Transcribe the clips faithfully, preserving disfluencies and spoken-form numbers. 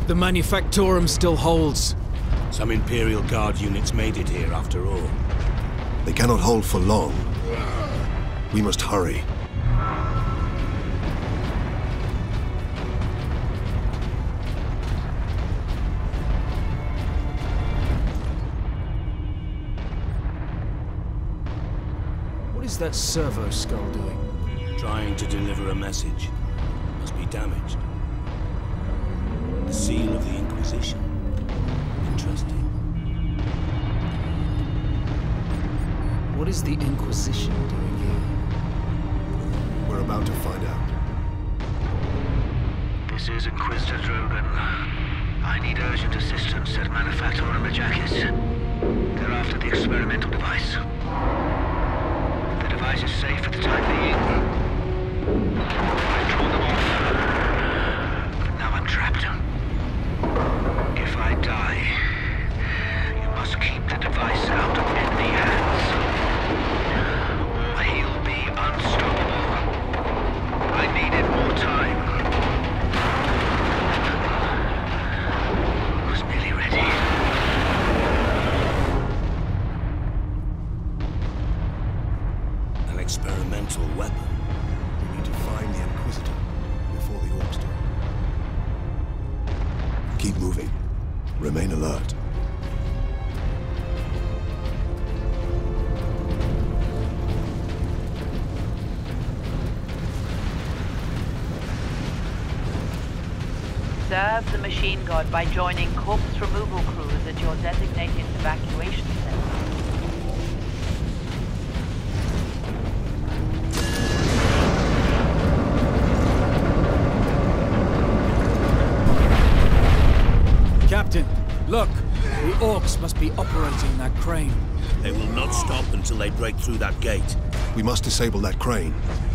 The Manufactorum still holds. Some Imperial Guard units made it here after all. They cannot hold for long. We must hurry. What is that servo skull doing? Trying to deliver a message. Must be damaged. The seal of the Inquisition. Interesting. What is the Inquisition doing here? We're about to find out. This is Inquisitor Drogan. I need urgent assistance at Manufactorum Majakis. They're after the experimental device. The device is safe for the time being. I've drawn them off. But now I'm trapped. If I die, you must keep the device out of enemy hands. Or he'll be unstoppable. I needed more time. I was nearly ready. An experimental weapon. We need to find the Inquisitor before the Orcs do. Keep moving. Remain alert. Serve the machine god by joining corpse removal crews at your designated evacuation center. Captain, look! The Orcs must be operating that crane. They will not stop until they break through that gate. We must disable that crane.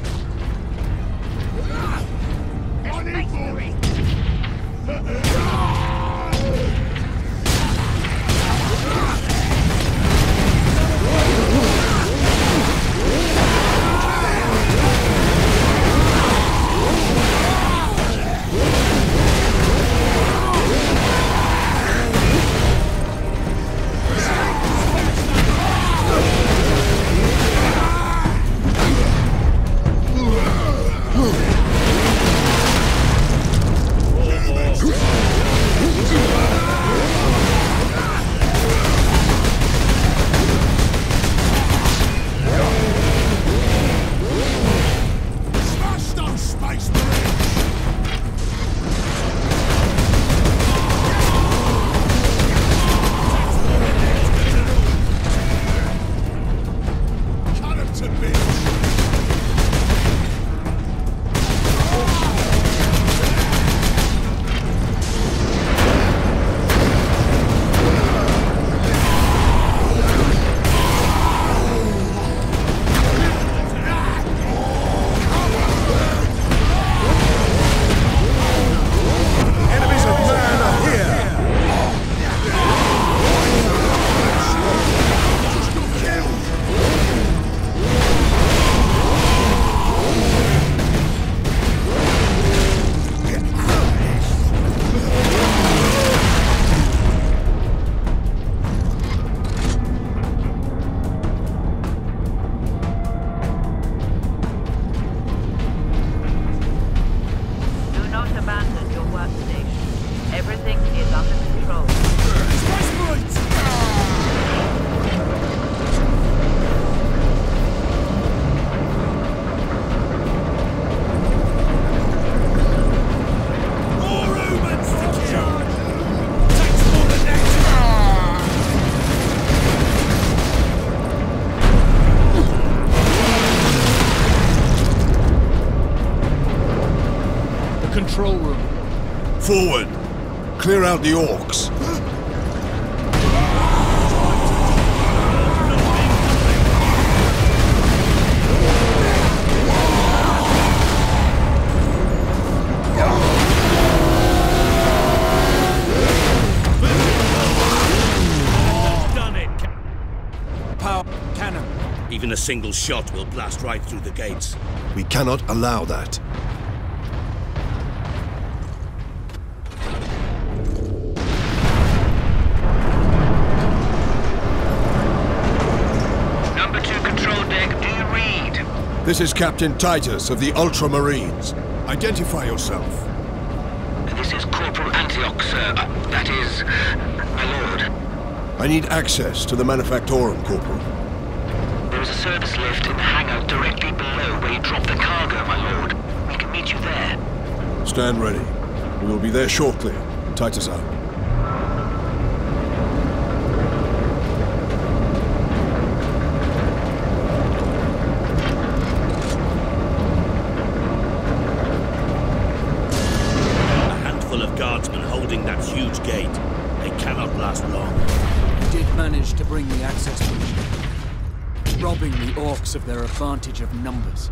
Control room. Forward! Clear out the Orcs! Done it! Power cannon. Even a single shot will blast right through the gates. We cannot allow that. This is Captain Titus of the Ultramarines. Identify yourself. This is Corporal Antioch, sir. Uh, that is... my lord. I need access to the Manufactorum, Corporal. There is a service lift in the hangar directly below where you drop the cargo, my lord. We can meet you there. Stand ready. We will be there shortly. Titus out. That huge gate. They cannot last long. We did manage to bring the access point, robbing the orcs of their advantage of numbers.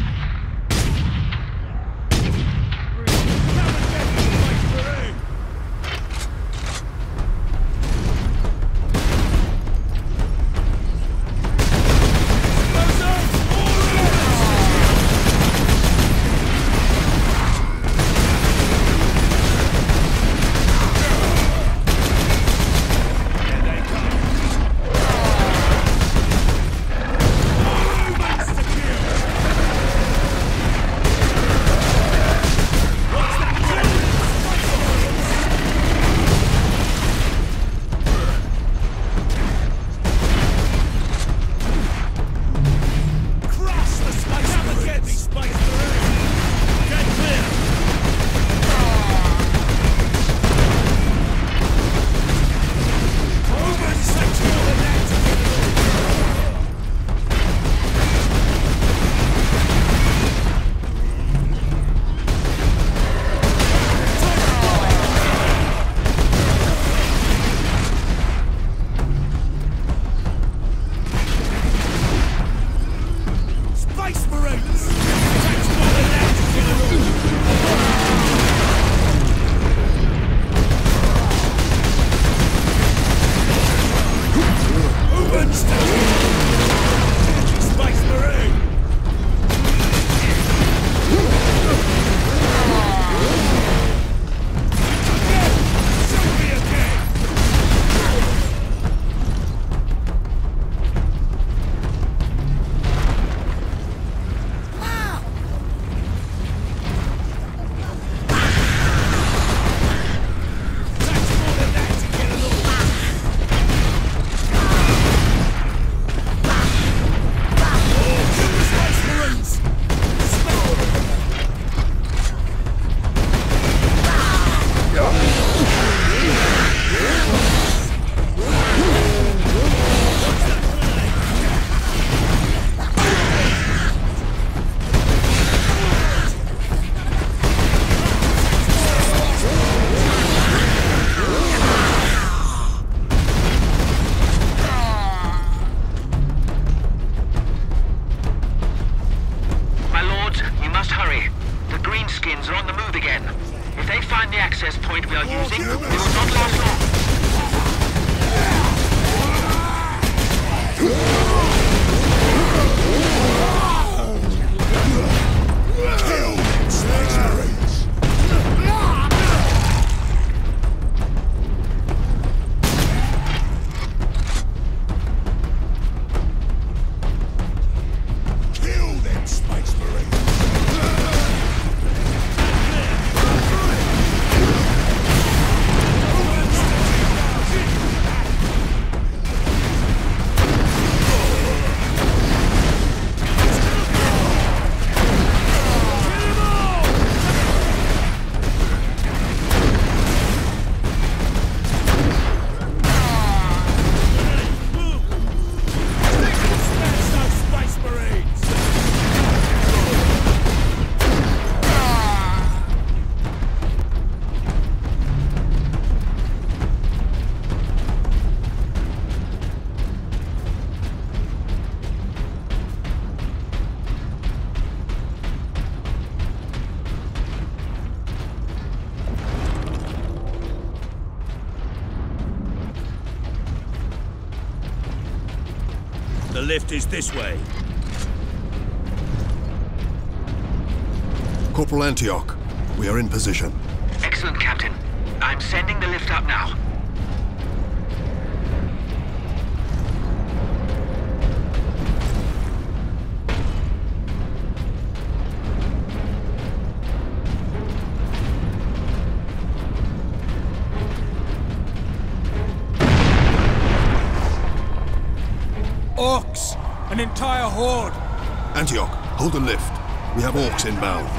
The lift is this way. Corporal Antioch, we are in position. Excellent, Captain. I'm sending the lift up now. An entire horde! Antioch, hold the lift. We have orcs inbound.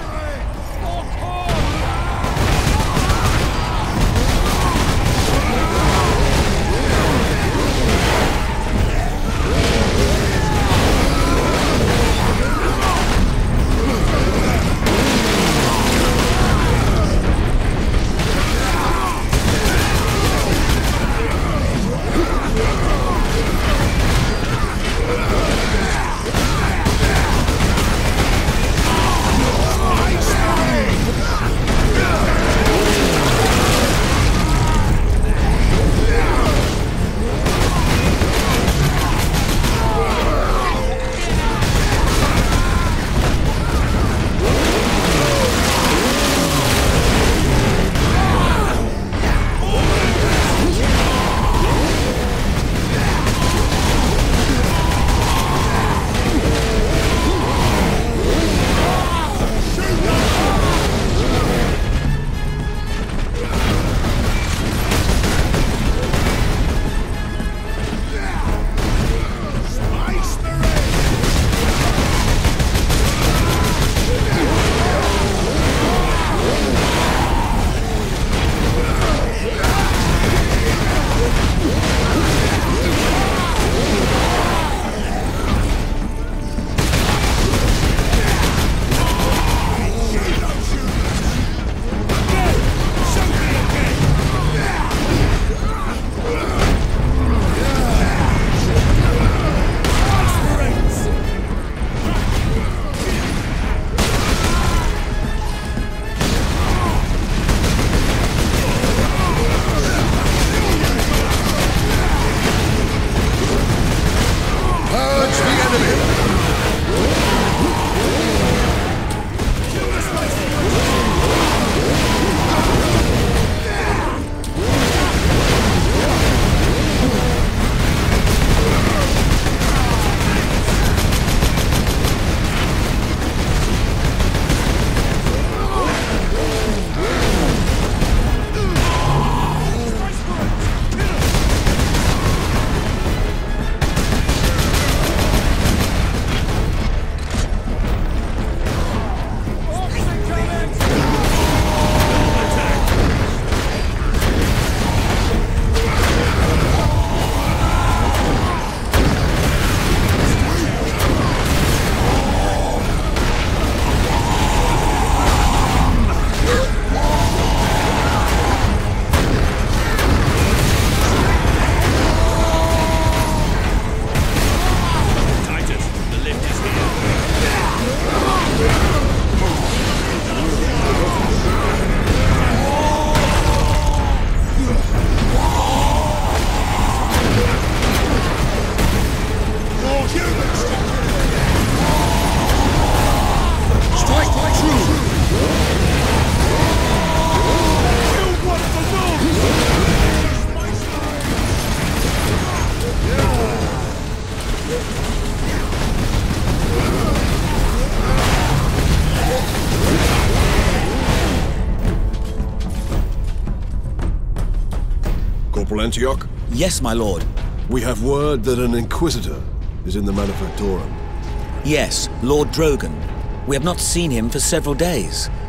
Corporal Antioch? Yes, my lord. We have word that an Inquisitor is in the Manufactorum. Yes, Lord Drogon. We have not seen him for several days.